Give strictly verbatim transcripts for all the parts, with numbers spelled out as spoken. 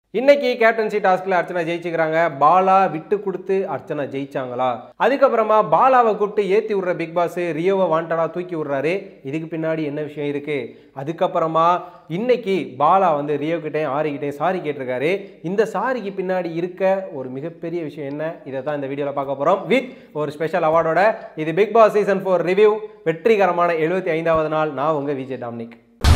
இன்னைக்கு கேப்டன்சி டாஸ்க்ல அர்ச்சனா ஜெயிச்சுக்கிறாங்க. பாலா விட்டு கொடுத்து அர்ச்சனா ஜெயிச்சாங்களா? அதுக்கப்புறமா பாலாவை கூப்பிட்டு ஏத்தி விடுற பிக் பாஸ் ரியோவை வாண்டடா தூக்கி விடுறாரு. இதுக்கு பின்னாடி என்ன விஷயம் இருக்கு? அதுக்கப்புறமா இன்னைக்கு பாலா வந்து ரியோ கிட்டேயும் ஆரி கிட்டேயும் சாரி கேட்டிருக்காரு. இந்த சாரிக்கு பின்னாடி இருக்க ஒரு மிகப்பெரிய விஷயம் என்ன? இதை தான் இந்த வீடியோவில் பார்க்க போறோம் வித் ஒரு ஸ்பெஷல் அவார்டோட. இது Bigg Boss season four review வெற்றிகரமான எழுபத்தி ஐந்தாவது நாள். நான் உங்க விஜய் டாமினிக்.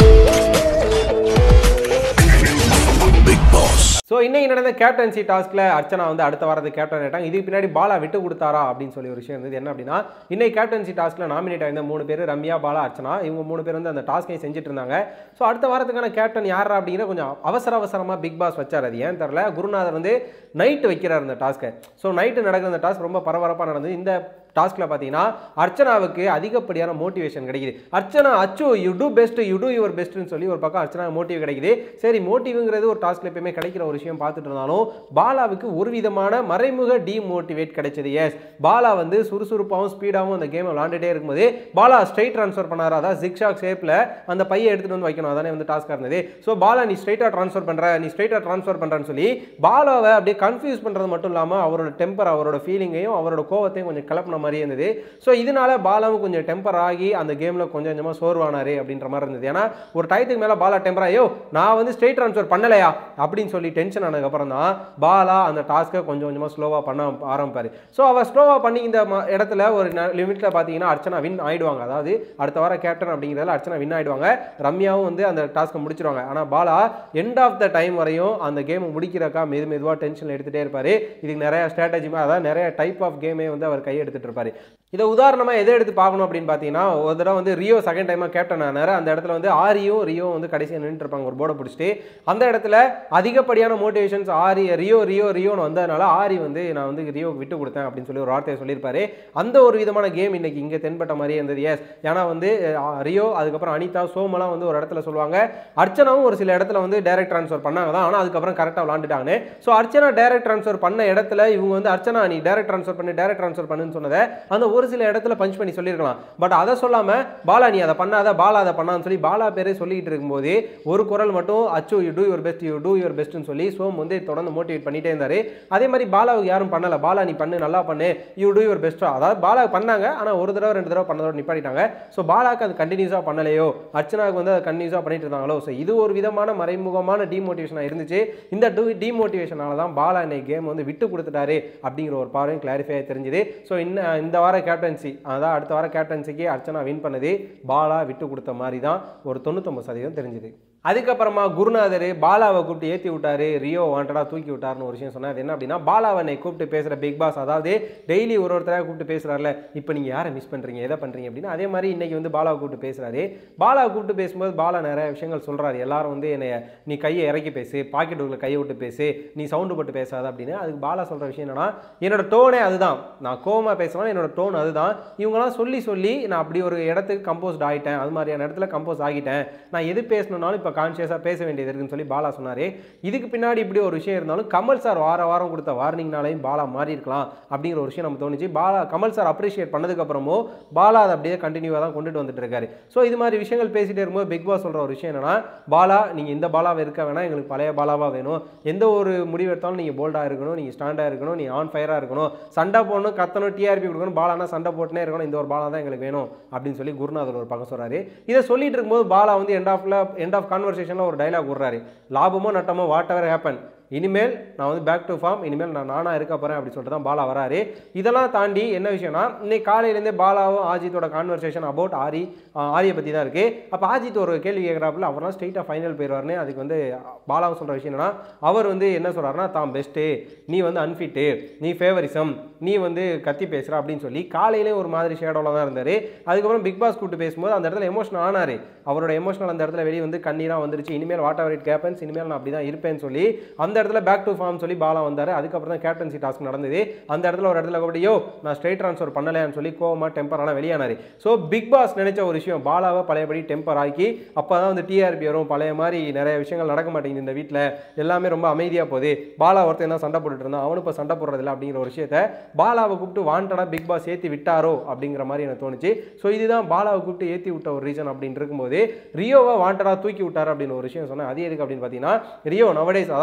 ஸோ இன்னைக்கு நடந்த கேப்டன்சி டாஸ்க்ல அர்ச்சனா வந்து அடுத்த வாரத்துக்கு கேப்டன் ஆயிட்டாங்க. இதுக்கு பின்னாடி பாலா விட்டு கொடுத்தாரா அப்படின்னு சொல்லி ஒரு விஷயம் இருந்தது. என்ன அப்படின்னா, இன்னைக்கு கேப்டன்சி டாஸ்க்ல நாமினேட் ஆயிருந்த மூணு பேர் ரம்யா, பாலா, அர்ச்சனா. இவங்க மூணு பேர் வந்து அந்த டாஸ்கை செஞ்சுட்டு இருந்தாங்க. ஸோ அடுத்த வாரத்துக்கான கேப்டன் யாரா அப்படிங்கிற கொஞ்சம் அவசர அவசரமா பிக் பாஸ் வச்சார். அது ஏன் தெரியல. குருநாதர் வந்து நைட்டு வைக்கிறார் இந்த டாஸ்க்கை. ஸோ நைட்டு நடக்கிற இந்த டாஸ்க் ரொம்ப பரபரப்பாக நடந்தது. இந்த டாஸ்க்ல பார்த்தீங்கன்னா அர்ச்சனாவுக்கு அதிகப்படியான மோட்டிவேஷன் கிடைக்குது. Archana Achu you do best you do your பெஸ்ட்னு சொல்லி ஒரு பக்கம் அர்ச்சனா மோட்டிவ் கிடைக்குது. சரி, மோட்டிவ்ங்கிறது ஒரு டாஸ்க்ல எப்பயுமே கிடைக்கிற ஒரு விஷயம் பார்த்துட்டு இருந்தாலும் பாலாவுக்கு ஒரு விதமான மறைமுக டிமோட்டிவேட் கிடைச்சது. எஸ், பாலா வந்து சுறுசுறுப்பாகவும் ஸ்பீடாகவும் அந்த கேமை விளாண்டுட்டே இருக்கும்போது பாலா ஸ்ட்ரைட் ட்ரான்ஸ்ஃபர் பண்ணார். அதாவது ஜிக்ஷாக் ஷேப்ல அந்த பையை எடுத்துட்டு வந்து வைக்கணும். அதானே வந்து டாஸ்காக இருந்தது. ஸோ பாலா நீ ஸ்ட்ரைட்டா ட்ரான்ஸ்ஃபர் பண்ற நீ ஸ்ட்ரைட்டா ட்ரான்ஸ்ஃபர் பண்றன்னு சொல்லி பாலாவை அப்படியே கன்ஃபியூஸ் பண்றது மட்டும் இல்லாமல் அவரோட டெம்பர், அவரோட ஃபீலிங்கையும் அவரோட கோவத்தையும் கொஞ்சம் கிளப்பின மாதிரி இருந்தது. ஸோ இதனால பாலாவும் கொஞ்சம் டெம்பர் ஆகி அந்த கேம்ல கொஞ்சம் கொஞ்சமா சோர்வானாரு அப்படின்ற மாதிரி இருந்தது. ஏன்னா ஒரு டயத்துக்கு மேல பாலா டெம்பர் ஆயோ நான் வந்து ஸ்ட்ரைட் ட்ரான்ஸ்ஃபர் பண்ணலையா அப்படின்னு சொல்லி டென்ஷன் ஆனதுக்கு அப்புறம் தான் பாலா அந்த டாஸ்க்கை கொஞ்சம் கொஞ்சமா ஸ்லோவா பண்ண ஆரம்பிப்பாரு. ஸோ அவர் ஸ்லோவா பண்ணி இந்த இடத்துல ஒரு லிமிட்ல பாத்தீங்கன்னா அர்ச்சனா வின் ஆயிடுவாங்க. அதாவது அடுத்த வார கேப்டன் அப்படிங்கிறதுல அர்ச்சனா வின் ஆயிடுவாங்க. ரம்யாவும் வந்து அந்த டாஸ்க்கை முடிச்சிருவாங்க. ஆனா Bala end of the time வரையும் அந்த கேம் முடிக்கிறக்கா மெது மெதுவா டென்ஷன் எடுத்துட்டே இருப்பாரு. இதுக்கு நிறைய ஸ்ட்ராட்டஜி, அதாவது நிறைய டைப் ஆஃப் கேமே வந்து அவர் கை எடுத்துட்டு இருப்பாரு. இதை உதாரணமாக எதை எடுத்து பார்க்கணும் அப்படின்னு பார்த்தீங்கன்னா, ஒரு தடவை வந்து ரியோ செகண்ட் டைமாக கேப்டன் ஆனார். அந்த இடத்துல வந்து ஆரியும் ரியோ வந்து கடைசியாக நின்றுட்டு இருப்பாங்க ஒரு போர்டை பிடிச்சிட்டு. அந்த இடத்துல அதிகப்படியான மோட்டிவேஷன்ஸ் ஆரி ரியோ ரியோ ரியோன்னு வந்ததுனால ஆரி வந்து நான் வந்து ரியோக்கு விட்டு கொடுத்தேன் அப்படின்னு சொல்லி ஒரு வார்த்தையை சொல்லியிருப்பாரு. அந்த ஒரு விதமான கேம் இன்னைக்கு இங்கே தென்பட்ட மாதிரியே இருந்தது. எஸ், ஏன்னா வந்து ரியோ அதுக்கப்புறம் அனிதா சோமெல்லாம் வந்து ஒரு இடத்துல சொல்லுவாங்க. அர்ச்சனாவும் ஒரு சில இடத்துல வந்து டைரக்ட் ட்ரான்ஸ்ஃபர் பண்ணாங்க தான், ஆனால் அதுக்கப்புறம் கரெக்டாக விளாண்டுட்டாங்க. ஸோ அர்ச்சனா டைரக்ட் ட்ரான்ஸ்ஃபர் பண்ண இடத்துல இவங்க வந்து அர்ச்சனா நீ டைரக்ட் ட்ரான்ஸ்ஃபர் பண்ணி டைரக்ட் ட்ரான்ஸ்ஃபர் பண்ணுன்னு சொன்னதை அந்த ஒரு சில இடத்துல பஞ்ச் பண்ணி சொல்லியிருக்கலாம். பட் அதை சொல்லாம பாலா நீ அதை பண்ணாத, பாலா அதை பண்ணான்னு சொல்லி பாலா பேரே சொல்லிட்டு இருக்கும்போது ஒரு குரல் மட்டும் Achu you do your best you do your பெஸ்ட்னு சொல்லி சோம் வந்து தொடர்ந்து மோட்டிவேட் பண்ணிட்டே இருந்தாரு. அதே மாதிரி பாலாவுக்கு யாரும் பண்ணல. பாலா நீ பண்ணு, நல்லா பண்ணு, யூ டூ யுவர் பெஸ்ட். அதாவது பாலா பண்ணாங்க, ஆனால் ஒரு தடவை ரெண்டு தடவை பண்ணதோட நிப்பாட்டிட்டாங்க. ஸோ பாலாக்கு அது கண்டினியூஸாக பண்ணலையோ, அர்ச்சனாவுக்கு வந்து அதை கண்டினியூஸாக பண்ணிட்டு இருந்தாங்களோ. ஸோ இது ஒரு விதமான மறைமுகமான டிமோட்டிவேஷனாக இருந்துச்சு. இந்த டிமோட்டிவேஷனால தான் பாலா இன்னைக்கு கேம் வந்து விட்டு கொடுத்துட்டாரு அப்படிங்கிற ஒரு பார்வையும் கிளாரிஃபை தெரிஞ்சுது. ஸோ இந்த வார கேப்டன்சி, அதான் அடுத்த வார கேப்டன்சிக்கு அர்ச்சனா வின் பண்ணது பாலா விட்டு கொடுத்த மாதிரி தான் ஒரு தொண்ணூத்தொம்பது சதவீதம் தெரிஞ்சுது. அதுக்கப்புறமா குருநாதர் பாலாவை கூப்பிட்டு ஏற்றி விட்டாரு, ரியோ வாண்டடா தூக்கி விட்டாருன்னு ஒரு விஷயம் சொன்னார். என்ன அப்படின்னா, பாலாவை கூப்பிட்டு பேசுகிற பிக் பாஸ், அதாவது டெய்லி ஒரு ஒருத்தராக கூப்பிட்டு பேசுகிறாருல, இப்போ நீங்கள் யாரை மிஸ் பண்ணுறீங்க, எதை பண்ணுறீங்க அப்படின்னா, அதே மாதிரி இன்னைக்கு வந்து பாலாவை கூப்பிட்டு பேசுகிறாரு. பாலாவை கூப்பிட்டு பேசும்போது பாலா நிறைய விஷயங்கள் சொல்கிறாரு. எல்லாரும் வந்து என்னை நீ கையை இறக்கி பேசு, பாக்கெட் உள்ள கையை விட்டு பேசு, நீ சவுண்டு போட்டு பேசாத அப்படின்னு. அதுக்கு பாலா சொல்கிற விஷயம் என்னன்னா, என்னோட டோனே அதுதான், நான் கோவமாக பேசுவேன், என்னோட டோன் அதுதான். இவங்களாம் சொல்லி சொல்லி நான் அப்படி ஒரு இடத்துக்கு கம்போஸ்ட் ஆகிட்டேன், அது மாதிரியான இடத்துல கம்போஸ் ஆகிட்டேன், நான் எது பேசணுன்னாலும் இப்போ கான்ஷியஸாக பேச வேண்டியது இருக்குன்னு சொல்லி பாலா சொன்னார். இதுக்கு பின்னாடி இப்படி ஒரு விஷயம் இருந்தாலும் கமல் சார் வார வாரம் கொடுத்த வார்னிங்னாலையும் பாலா மாறி இருக்கலாம் அப்படிங்கிற ஒரு விஷயம் நம்ம தோணுச்சு. பாலா கமல் சார் அப்ரிஷியேட் பண்ணதுக்கு அப்புறமும் பாலா அதை அப்படியே கண்டினியூவாக தான் கொண்டுட்டு வந்துட்டு இருக்காரு. ஸோ இது மாதிரி விஷயங்கள் பேசிட்டே இருக்கும்போது பிக் பாஸ் சொல்கிற ஒரு விஷயம் என்னன்னா, பாலா நீங்கள் இந்த பாலாவை இருக்க வேணாம், எங்களுக்கு பழைய பாலாவாக வேணும். எந்த ஒரு முடிவு எடுத்தாலும் நீங்கள் போல்டாக இருக்கணும், நீங்கள் ஸ்டாண்டாக இருக்கணும், நீங்கள் ஆன் ஃபயராக இருக்கணும், சண்டை போடணும், கத்தணும், டிஆர்பி கொடுக்கணும், பாலானா சண்டை போட்டுனே இருக்கணும், இந்த ஒரு பாலா தான் எங்களுக்கு வேணும் அப்படின்னு சொல்லி குருநாதர் ஒரு பக்கம் சொல்றாரு. இதை சொல்லிட்டு இருக்கும்போது பாலா வந்து எண்ட் ஆஃப்ல எண்ட் ஆஃப் கான்வர்சேஷன்ல ஒரு டைலாக் விடுறாரு. லாபமோ நட்டமோ வாட் எவர் ஹேப்பன், இனிமேல் நான் வந்து பேக் டு ஃபார்ம், இனிமேல் நான் நானா இருக்க போறேன் அப்படின்னு சொல்லிட்டு தான் பாலா வராரு. இதெல்லாம் தாண்டி என்ன விஷயம்னா, இன்னைக்கு காலையிலேருந்தே பாலாவும் ஆஜித்தோட கான்வர்சேஷன் அபவுட் ஆரி ஆரியை பற்றி தான் இருக்கு. அப்போ ஆஜித் ஒரு கேள்வி கேட்குறாப்புல, அவர்லாம் ஸ்ட்ரெயிட்டாக ஃபைனல் போயிடுவார்னு. அதுக்கு வந்து பாலாவும் சொல்கிற விஷயம் என்னன்னா, அவர் வந்து என்ன சொல்கிறாருன்னா, தான் பெஸ்ட்டு, நீ வந்து அன்ஃபிட்டு, நீ ஃபேவரிசம், நீ வந்து கத்தி பேசுகிற அப்படின்னு சொல்லி காலையிலே ஒரு மாதிரி ஷேடோவில் தான் இருந்தார். அதுக்கப்புறம் பிக் பாஸ் கூப்பிட்டு பேசும்போது அந்த இடத்துல எமோஷனல் ஆனார். அவரோட எமோஷனல் அந்த இடத்துல வெளியே வந்து கண்ணீராக வந்துருச்சு. இனிமேல் வாட் எவர் இட் ஹேப்பன்ஸ், இனிமேல் நான் அப்படி தான் இருப்பேன்னு சொல்லி அந்த இடத்துல பேக் டு ஃபார்ம் சொல்லி பாலா வந்தார். அதுக்கப்புறம் தான் கேப்டன்சி டாஸ்க் நடந்தது. அந்த இடத்துல ஒரு இடத்துல கூப்பிட்டு நான் ஸ்ட்ரைட் ட்ரான்ஸ்ஃபர் பண்ணலையான்னு சொல்லி கோவமா டெம்பர் ஆனால் வெளியானார். ஸோ பிக் பாஸ் நினைச்ச ஒரு விஷயம், பாலாவை பழையபடி டெம்பர் ஆக்கி அப்போ தான் வந்து டிஆர்பி வரும், பழைய மாதிரி நிறைய விஷயங்கள் நடக்க மாட்டேங்குது இந்த வீட்டில், எல்லாமே ரொம்ப அமைதியாக போகுது, பாலா ஒருத்தர் தான் சண்டை போட்டுட்டு இருந்தான், அவனு இப்போ சண்டை போடுறதில்ல அப்படிங்கிற ஒரு விஷயத்த பாலாவை கூப்பிட்டு வாண்டடா பிக் பாஸ் ஏற்றி விட்டாரோ அப்படிங்கிற மாதிரி எனக்கு தோணுச்சு. ஸோ இதுதான் பாலாவை கூப்பிட்டு ஏற்றி விட்ட ஒரு ரீசன் அப்படின்னு இருக்கும்போது ரியோவை வாண்டடா தூக்கி விட்டார் அப்படின்னு ஒரு விஷயம் சொன்னேன். அது எதுக்கு அப்படின்னு பார்த்தீங்கன்னா, ரியோ நவடேஸ், அதாவது லாஸ்ட்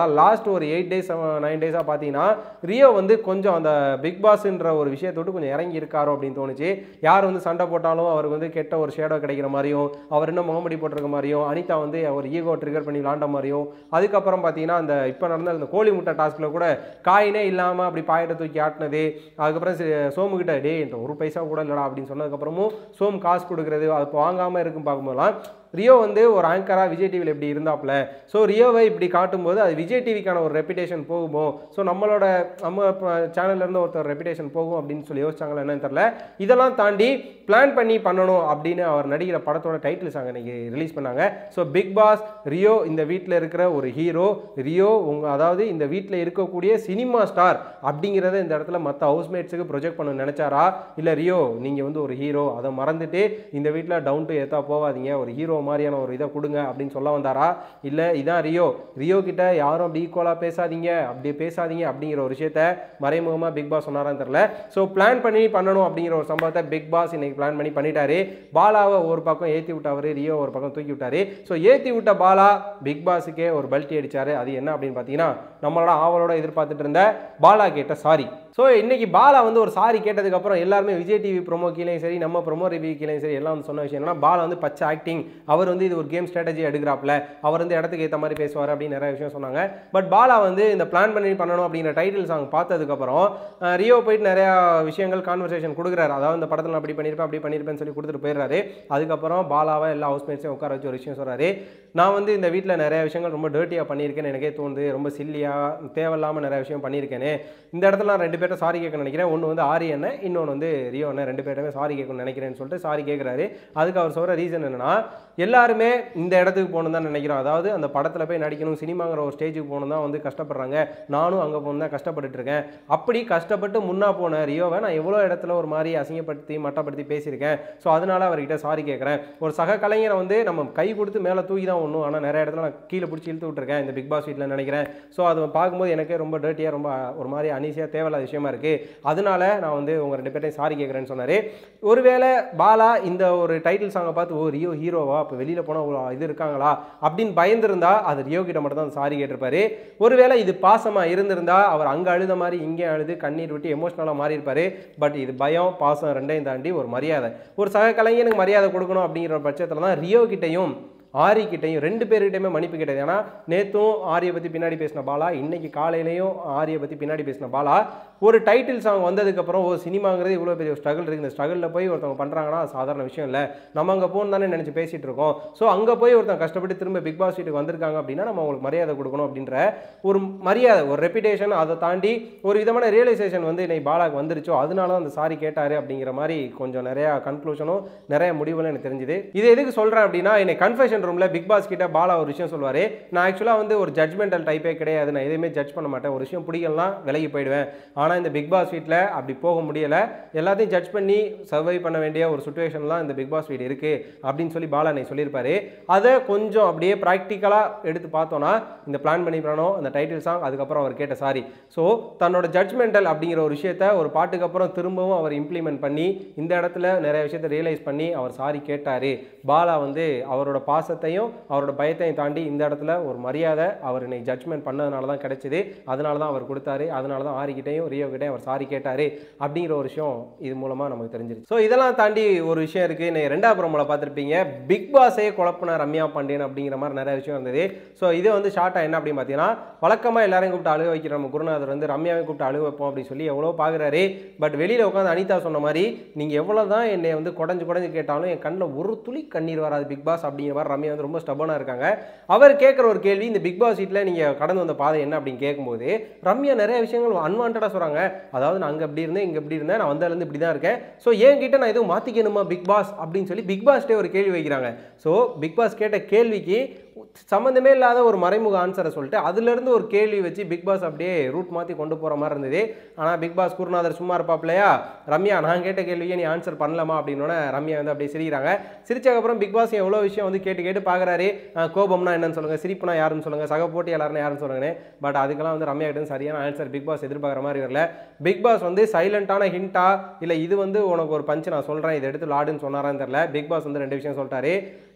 லாஸ்ட் ஒரு எயிட் டேஸ் நைன் டேஸாக பார்த்தீங்கன்னா ரியோ வந்து கொஞ்சம் அந்த பிக் பாஸ்ன்ற ஒரு விஷயத்தை விட்டு கொஞ்சம் இறங்கி இருக்காரோ அப்படின்னு தோணுச்சு. யார் வந்து சண்டை போட்டாலும் அவருக்கு வந்து கெட்ட ஒரு ஷேடோ கிடைக்கிற மாதிரியும், அவர் இன்னும் முகமடி போட்டிருக்க மாதிரியும், அனிதா வந்து அவர் ஈகோ ட்ரிகர் பண்ணி விளாண்ட மாதிரியும், அதுக்கப்புறம் பார்த்தீங்கன்னா அந்த இப்போ நடந்த அந்த கோழி முட்டை டாஸ்கில் கூட காயினே இல்லாமல் அப்படி பாயிட்ட தூக்கி ஆட்டினது, அதுக்கப்புறம் சோமுகிட்ட டே இந்த ஒரு பைசா கூட இல்லடா அப்படின்னு சொன்னதுக்கப்புறமும் சோம் காசு கொடுக்குறது, அது வாங்காமல் இருக்கும் பார்க்கும்போதெல்லாம் ரியோ வந்து ஒரு ஆங்கராக விஜய் டிவியில் இப்படி இருந்தாப்புல. ஸோ ரியோவை இப்படி காட்டும்போது அது விஜய் டிவிக்கான ஒரு ரெப்புடேஷன் போகுமோ, ஸோ நம்மளோட நம்ம சேனல்லேருந்து ஒருத்தர் ரெப்புடேஷன் போகும் அப்படின்னு சொல்லி யோசிச்சாங்களா என்னன்னு தெரில. இதெல்லாம் தாண்டி பிளான் பண்ணி பண்ணணும் அப்படின்னு அவர் நடிக்கிற படத்தோட டைட்டில் சாங் இன்னைக்கு ரிலீஸ் பண்ணாங்க. ஸோ பிக் பாஸ் ரியோ இந்த வீட்டில் இருக்கிற ஒரு ஹீரோ, ரியோ உங்கள் அதாவது இந்த வீட்டில் இருக்கக்கூடிய சினிமா ஸ்டார் அப்படிங்கிறத இந்த இடத்துல மற்ற ஹவுஸ்மேட்ஸுக்கு ப்ரொஜெக்ட் பண்ண நினச்சாரா, இல்லை ரியோ நீங்கள் வந்து ஒரு ஹீரோ அதை மறந்துட்டு இந்த வீட்டில் டவுன் டு ஏத்தா போகாதீங்க, ஒரு ஹீரோ மாதிரியான ஒரு இதை கொடுங்க அப்படின்னு சொல்ல வந்தாரா, இல்லை இதான் ரியோ ரியோ கிட்ட யாரும் அப்படி ஈக்குவலாக பேசாதீங்க அப்படி பேசாதீங்க அப்படிங்கிற ஒரு விஷயத்த மறைமுகமாக பிக் பாஸ் சொன்னாரான்னு தெரில. ஸோ பிளான் பண்ணி பண்ணணும் அப்படிங்கிற ஒரு சம்பவத்தை பிக் பாஸ் இன்னைக்கு பிளான் பண்ணி பண்ணிட்டாரு. பாலாவை ஒரு பக்கம் ஏற்றி விட்டவர், ரியோ ஒரு பக்கம் தூக்கி விட்டாரு. ஸோ ஏற்றி விட்ட பாலா பிக் பாஸுக்கே ஒரு பல்ட்டி அடிச்சாரு. அது என்ன அப்படின்னு பார்த்தீங்கன்னா நம்மளோட ஆவலோட எதிர்பார்த்துட்டு இருந்த பாலா கேட்ட சாரி. ஸோ இன்னைக்கு பாலா வந்து ஒரு சாரி கேட்டதுக்கப்புறம் எல்லாருமே விஜய் டிவி ப்ரோமோ கீழேயும் சரி நம்ம ப்ரோமோ ரிவ்யூ கீழேயும் சரி எல்லாம் வந்து சொன்ன விஷயம் என்னன்னா, பாலா வந்து பச்சை ஆக்டிங், அவர் வந்து இது ஒரு கேம் ஸ்ட்ராட்டஜி எடுக்கிறாப்ல, அவர் வந்து இடத்துக்கு ஏற்ற மாதிரி பேசுவார் அப்படின்னு நிறைய விஷயம் சொன்னாங்க. பட் பாலா வந்து இந்த பிளான் பண்ணி பண்ணணும் அப்படிங்கிற டைட்டில் சாங் பார்த்ததுக்கப்புறம் ரியோ போயிட்டு நிறையா விஷயங்கள் கான்வர்சேஷன் கொடுக்குறாரு. அதாவது இந்த படத்தில் நான் அப்படி பண்ணியிருப்பேன் அப்படி பண்ணியிருப்பேன்னு சொல்லி கொடுத்துட்டு போயிடுறாரு. அதுக்கப்புறம் பாலாவை எல்லா ஹவுஸ்மேட்ஸையும் உட்கார வச்சு ஒரு விஷயம் சொல்கிறாரு, நான் வந்து இந்த வீட்டில் நிறைய விஷயங்கள் ரொம்ப டர்ட்டியாக பண்ணியிருக்கேன்னு எனக்கே தோணுது, ரொம்ப சில்லியாக தேவையில்லாமல் நிறைய விஷயம் பண்ணியிருக்கேனே, இந்த இடத்துல நான் ரெண்டு பேர்ட்ட சாரி கேட்க நினைக்கிறேன், ஒன்று வந்து ஆரி அண்ணன் இன்னொன்று வந்து ரியோ அண்ணன், ரெண்டு பேருமே சாரி கேட்கணும்னு நினைக்கிறேன்னு சொல்லிட்டு சாரி கேட்குறாரு. அதுக்கு அவர் சொல்கிற ரீசன் என்னன்னா, எல்லாருமே இந்த இடத்துக்கு போகணும் தான் நினைக்கிறோம், அதாவது அந்த படத்தில் போய் நடிக்கணும் சினிமாங்கிற ஒரு ஸ்டேஜுக்கு போகணும் தான் வந்து கஷ்டப்படுறாங்க, நானும் அங்கே போகணும் தான் கஷ்டப்பட்டுட்டு இருக்கேன், அப்படி கஷ்டப்பட்டு முன்னா போன ரியோவை நான் எவ்வளோ இடத்துல ஒரு மாதிரி அசிங்கப்படுத்தி மட்டப்படுத்தி பேசியிருக்கேன், ஸோ அதனால அவர்கிட்ட சாரி கேட்குறேன். ஒரு சக கலைஞரை வந்து நம்ம கை கொடுத்து மேலே தூக்கி தான் ஒன்றும், ஆனால் நிறைய இடத்துல நான் கீழே பிடிச்சி இழுத்து விட்டுருக்கேன் இந்த பிக் பாஸ் வீட்டில் நினைக்கிறேன். ஸோ அதை பார்க்கும்போது எனக்கே ரொம்ப டர்ட்டியாக ரொம்ப ஒரு மாதிரி அனீசியாக தேவையில்லாத விஷயமா இருக்குது, அதனால நான் வந்து உங்கள் ரெண்டு பேர்ட்டையும் சாரி கேட்குறேன்னு சொன்னார். ஒருவேளை பாலா இந்த ஒரு டைட்டில் சாங்கை பார்த்து ஓ ரியோ ஹீரோவா இப்போ வெளியில் போனால் இது இருக்காங்களா அப்படின்னு பயந்துருந்தா அது ரியோ கிட்ட மட்டும் தான் சாரி கேட்டிருப்பாரு. ஒருவேளை இது பாசமாக இருந்திருந்தா அவர் அங்கே அழுத மாதிரி இங்கே அழுது கண்ணீர் விட்டு எமோஷனலாக மாறி இருப்பாரு. பட் இது பயம் பாசம் ரெண்டையும் தாண்டி ஒரு மரியாதை, ஒரு சக கலைஞனுக்கு மரியாதை கொடுக்கணும் அப்படிங்கிற பட்சத்தில் தான் ரியோ கிட்டையும் ஆரி கிட்டையும் ரெண்டு பேர்கிட்டையுமே மன்னிப்பு கிடையாது. ஏன்னா நேற்றும் ஆரியை பற்றி பின்னாடி பேசின பாலா, இன்னைக்கு காலையிலையும் ஆரியை பற்றி பின்னாடி பேசின பாலா, ஒரு டைட்டில் சாங் வந்ததுக்கப்புறம் ஒரு சினிமாங்கிறது இவ்வளோ பெரிய ஸ்ட்ரகிள் இருக்குது, இந்த ஸ்ட்ரகிளில் போய் ஒருத்தவங்க பண்ணுறாங்கன்னா சாதாரண விஷயம் இல்லை, நம்ம அங்கே போகணும் தானே நினச்சி பேசிகிட்டு இருக்கோம். ஸோ அங்கே போய் ஒருத்தவங்க கஷ்டப்பட்டு திரும்ப பிக் பாஸ் வீட்டுக்கு வந்திருக்காங்க அப்படின்னா நம்ம அவங்களுக்கு மரியாதை கொடுக்கணும் அப்படின்ற ஒரு மரியாதை, ஒரு ரெப்புடேஷன், அதை தாண்டி ஒரு விதமான ரியலைசேஷன் வந்து இன்னைக்கு பாலாக்கு வந்துருச்சோ, அதனால தான் அந்த சாரி கேட்டார் அப்படிங்கிற மாதிரி கொஞ்சம் நிறையா கன்க்ளூஷனும் நிறைய முடிவுகளும் எனக்கு தெரிஞ்சுது. இது எதுக்கு சொல்கிறேன் அப்படின்னா, என்னை கன்ஃபெஷன் ரூம்ல பிக் பாஸ் கிட்ட பாலா ஒரு விஷயம் சொல்வாரு, நான் ஆக்சுவலா வந்து ஒரு ஜட்ஜ்மெண்டல் டைப்பே கிடையாது, நான் எதுவுமே ஜட்ஜ் பண்ண மாட்டேன், ஒரு விஷயம் பிடிக்கலாம் விலகி போயிடுவேன், ஆனா இந்த பிக் பாஸ் வீட்டில் அப்படி போக முடியல, எல்லாத்தையும் ஜட்ஜ் பண்ணி சர்வை பண்ண வேண்டிய ஒரு சுச்சுவேஷன்லாம் இந்த பிக் பாஸ் வீடு இருக்கு அப்படின்னு சொல்லி பாலா என்னை சொல்லியிருப்பாரு. அதை கொஞ்சம் அப்படியே ப்ராக்டிக்கலா எடுத்து பார்த்தோன்னா இந்த பிளான் பண்ணி பண்ணணும் அந்த டைட்டில் சாங், அதுக்கப்புறம் அவர் கேட்ட சாரி, ஸோ தன்னோட ஜட்ஜ்மெண்டல் அப்படிங்கிற ஒரு விஷயத்த ஒரு பாட்டுக்கு அப்புறம் திரும்பவும் அவர் இம்ப்ளிமெண்ட் பண்ணி இந்த இடத்துல நிறைய விஷயத்தை ரியலைஸ் பண்ணி அவர் சாரி கேட்டாரு. பாலா வந்து அவரோட பாச அவரோட பயத்தையும் தாண்டி இந்த இடத்துல ஒரு மரியாதை அவர் இன்னைக்கு ஜட்ஜ்மெண்ட் பண்ணதுனால தான் கிடைச்சது, அதனால தான் அவர் கொடுத்தாரு, அதனால தான் ஆரி கிட்டையும் ரியோ கிட்டையும் அவர் சாரி கேட்டாரு அப்படிங்கிற ஒரு விஷயம் இது மூலமா நமக்கு தெரிஞ்சிருக்கு. ஸோ இதெல்லாம் தாண்டி ஒரு விஷயம் இருக்கு, இன்னைக்கு ரெண்டாவது ப்ரோமோல பார்த்துருப்பீங்க, பிக் பாஸே குழப்பின ரம்யா பாண்டியன் அப்படிங்கிற மாதிரி நிறைய விஷயம் இருந்தது. ஸோ இது வந்து ஷார்ட்டா என்ன அப்படின்னு பார்த்தீங்கன்னா, வழக்கமாக எல்லாரையும் கூப்பிட்டு அழுக வைக்கிற நம்ம குருநாதர் வந்து ரம்யாவை கூப்பிட்டு அழுக வைப்போம் அப்படின்னு சொல்லி எவ்வளோ பார்க்குறாரு. பட் வெளியில் உட்காந்து அனிதா சொன்ன மாதிரி நீங்கள் எவ்வளோ தான் என்னை வந்து குடஞ்சு குடஞ்சு கேட்டாலும் என் கண்ணில் ஒரு துளி கண்ணீர் வராது பிக் பாஸ் அப்படிங்கிற மாதிரி ரம்யா வந்து ரொம்ப ஸ்டபனா இருக்காங்க. அவர் கேட்குற ஒரு கேள்வி, இந்த பிக் பாஸ் வீட்டில் நீங்கள் கடந்து வந்த பாதை என்ன அப்படின்னு கேட்கும்போது ரம்யா நிறைய விஷயங்கள் அன்வான்டாக சொல்கிறாங்க. அதாவது நான் அங்கே எப்படி இருந்தேன் இங்கே எப்படி இருந்தேன், நான் வந்ததுலேருந்து இப்படி தான் இருக்கேன், ஸோ என்கிட்ட நான் எதுவும் மாற்றிக்கணுமா பிக் பாஸ் அப்படின்னு சொல்லி பிக் பாஸ்டே ஒரு கேள்வி வைக்கிறாங்க. ஸோ பிக் பாஸ் கேட்ட கேள்விக்கு சம்மந்தமே இல்லாத ஒரு மறைமுக ஆன்சரை சொல்லிட்டு அதுலேருந்து ஒரு கேள்வி வச்சு பிக் பாஸ் அப்படியே ரூட் மாற்றி கொண்டு போகிற மாதிரி இருந்தது. ஆனால் பிக் பாஸ் குருநாதர் சும்மா இருப்பாப்லையா, ரம்யா நான் கேட்ட கேள்வியை நீ ஆன்சர் பண்ணலாமா அப்படின்னோட ரம்யா வந்து அப்படியே சிரிக்கிறாங்க. சிரிச்சதுக்கப்புறம் பிக் பாஸ் எவ்வளோ விஷயம் வந்து கேட்டு கேட்டு பார்க்குறாரு, கோபம்னா என்னன்னு சொல்லுங்கள், சிரிப்புனா யாருன்னு சொல்லுங்கள், சக போட்டியாளர்னு யாருன்னு சொல்லுங்கன்னு. பட் அதுக்கெல்லாம் வந்து ரம்யா கிட்ட சரியான ஆன்சர் பிக் பாஸ் எதிர்பார்க்குற மாதிரி வரல. பிக் பாஸ் வந்து சைலண்டான ஹிண்டா இல்லை இது வந்து உனக்கு ஒரு பஞ்சு நான் சொல்கிறேன் இதை எடுத்து லாடுன்னு சொன்னாரான்னு தெரியல. பிக் பாஸ் வந்து ரெண்டு விஷயம் சொல்லிட்டாரு.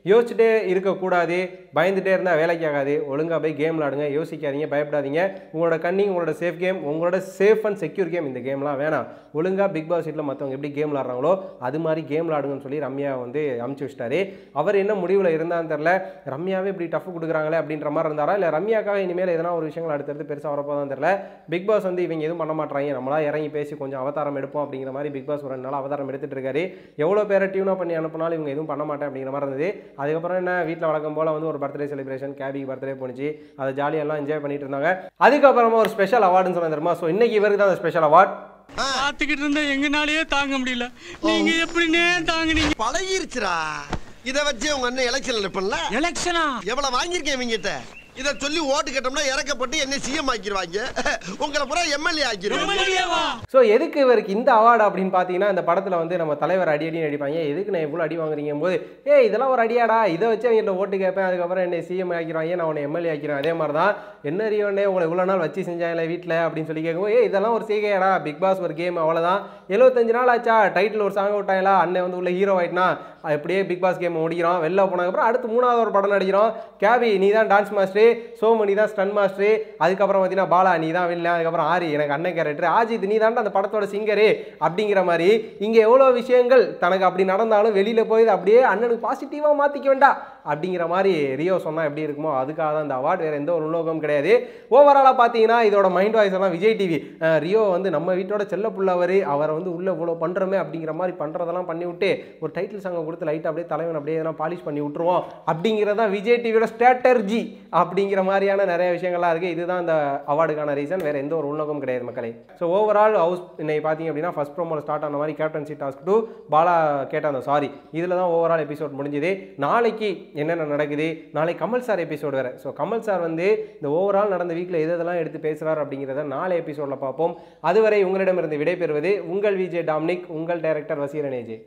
யோசிச்சுட்டே இருக்கக்கூடாது, பயந்துட்டே இருந்தால் வேலைக்கு ஆகாது. ஒழுங்காக போய் கேம் விளாடுங்க, யோசிக்காதீங்க, பயப்படாதீங்க. உங்களோட கன்னிங், உங்களோட சேஃப் கேம், உங்களோட சேஃப் அண்ட் செக்யூர் கேம் இந்த கேம்லாம் வேணாம். ஒழுங்காக பிக் பாஸ் வீட்டில் மற்றவங்க எப்படி கேம் விளாட்றாங்களோ அது மாதிரி கேம் விளாடுங்கன்னு சொல்லி ரம்யா வந்து அமுச்சு வச்சிட்டாரு. அவர் என்ன முடிவில் இருந்தான்னு தெரில. ரம்யாவே இப்படி டஃப் கொடுக்குறாங்களே அப்படின்ற மாதிரி இருந்தாரா, இல்லை ரம்யாக்காக இனிமேல் எதனா ஒரு விஷயங்கள் அடுத்தடுத்து பெருசாக வரப்போதான் தெரில. பிக் பாஸ் வந்து இவங்க எதுவும் பண்ண மாட்டாங்க, நம்மளா இறங்கி பேசி கொஞ்சம் அவதாரம் எடுப்போம் அப்படிங்கிற மாதிரி பிக் பாஸ் ஒரு ரெண்டு நாள் அவதாரம் எடுத்துட்டு இருக்காரு. எவ்வளோ பேரை டியூனா பண்ணி அனுப்பினாலும் இவங்க எதுவும் பண்ண மாட்டேன் அப்படிங்கிற மாதிரி இருந்தது. அதுக்கப்புறம் என்ன, வீட்டில் வழக்கம் போல் வந்து ஒரு பர்த்டே செலிப்ரேஷன், கேபிக்கு பர்த்டே போனிச்சு, அதை ஜாலியெல்லாம் என்ஜாய் பண்ணிட்டு இருந்தாங்க. அதுக்கப்புறமா ஒரு ஸ்பெஷல் அவார்டுன்னு சொன்ன தெரியுமா. ஸோ இன்னைக்கு இவருக்கு தான் அந்த ஸ்பெஷல் அவார்ட். பார்த்துக்கிட்டு இருந்தா எங்கனாலேயே தாங்க முடியல. நீங்க எப்படினே தாங்குனீங்க? பழகிருச்சுடா. இத வச்சு உங்க அண்ணன் எலெக்ஷன்ல நிப்பல. எலெக்ஷனா எவ்வளவு வாங்கியிருக்கேன் இவங்கிட்ட. இத சொல்லி ஓட்டு கேட்டோம்னா இறக்கப்பட்டு என்ன சிஎம் ஆக்கிடுவாங்க, உங்களை பூரா எம்எல்ஏ ஆக்கிடுவாங்க. ஸோ எதுக்கு இவருக்கு இந்த அவார்டு அப்படின்னு பார்த்தீங்கன்னா, இந்த படத்தில் வந்து நம்ம தலைவர் அடி அடி அடிப்பாங்க. எதுக்கு நான் எவ்வளோ அடி வாங்குறீங்க போது, ஏ இதெல்லாம் ஒரு அடியாடா, இதை வச்சு அவங்கள்ட்ட ஓட்டு கேட்பேன், அதுக்கப்புறம் என்னை சிஎம் ஆக்கிடுவாங்க, நான் உன்னை எம்எல்ஏ ஆக்கிடுவேன். அதே மாதிரி தான் என்ன ரியோனே உங்களை இவ்வளோ நாள் வச்சு செஞ்சாங்களே வீட்டில் அப்படின்னு சொல்லி கேட்கும்போது, ஏ இதெல்லாம் ஒரு செய்கையாடா, பிக் பாஸ் ஒரு கேம் அவ்வளோதான், எழுபத்தஞ்சு நாள் ஆச்சா, டைட்டில் ஒரு சாங் விட்டாங்களா, அண்ணன் வந்து உள்ள ஹீரோ ஆயிட்டுனா அப்படியே பிக் பாஸ் கேம் முடிக்கிறோம். வெளில போனதுக்கப்புறம் அடுத்து மூணாவது ஒரு படம் நடிக்கிறோம். கேபி நீ தான் டான்ஸ் மாஸ்டர், சோமு நீ தான் ஸ்டன் மாஸ்டர், அதுக்கப்புறம் பார்த்தீங்கன்னா பாலா நீ தான் வில்ல, அதுக்கப்புறம் ஆரி எனக்கு அண்ணன் கேரக்டர், ஆஜித் நீ தான் அந்த படத்தோட சிங்கரு அப்படிங்கிற மாதிரி இங்கே எவ்வளோ விஷயங்கள் தனக்கு அப்படி நடந்தாலும் வெளியில் போய் அப்படியே அண்ணனுக்கு பாசிட்டிவாக மாற்றிக்க வேண்டாம் அப்படிங்கிற மாதிரி ரியோ சொன்னால் எப்படி இருக்குமோ அதுக்காக தான் இந்த அவார்டு, வேறு எந்த ஒரு உலோகம் கிடையாது. ஓவராலாக பார்த்தீங்கன்னா இதோட மைண்ட் வாய்ஸ் எல்லாம் விஜய் டிவி ரியோ வந்து நம்ம வீட்டோட செல்ல புள்ளவர், அவரை வந்து உள்ளே இவ்வளோ பண்ணுறோமே அப்படிங்கிற மாதிரி பண்ணுறதெல்லாம் பண்ணி விட்டு ஒரு டைட்டில் சாங்கை கொடுத்து லைட்டாக அப்படியே தலைவன் அப்படியே எதனா பாலிஷ் பண்ணி விட்டுருவோம் அப்படிங்கிறதான் விஜய் டிவியோட ஸ்ட்ராட்டர்ஜி அப்படிங்கிற மாதிரியான நிறைய விஷயங்கள்லாம் இருக்குது. இதுதான் இந்த அவார்டுக்கான ரீசன், வேறு எந்த ஒரு உலகம் கிடையாது மக்களே. ஸோ ஓவரால் ஹவுஸ் இன்னைக்கு பார்த்தீங்க அப்படின்னா ஃபர்ஸ்ட் ப்ரோமோவில் ஸ்டார்ட் ஆன மாதிரி கேப்டன்சி டாஸ்க் டூ பாலா கேட்ட அந்த சாரி இதில் தான் ஓவரால் எபிசோட் முடிஞ்சுது. நாளைக்கு என்னென்ன நடக்குது, நாளைக்கு கமல் சார் எபிசோடு வேறு. ஸோ கமல் சார் வந்து இந்த ஓவரால் நடந்த வீக்கில் எது எதெல்லாம் எடுத்து பேசுகிறார் அப்படிங்கிறத நாளை எபிசோடில் பார்ப்போம். அதுவரை உங்களிடமிருந்து விடைபெறுவது உங்கள் விஜய் டாமினிக், உங்கள் டைரக்டர் வசீரன் ஏஜே.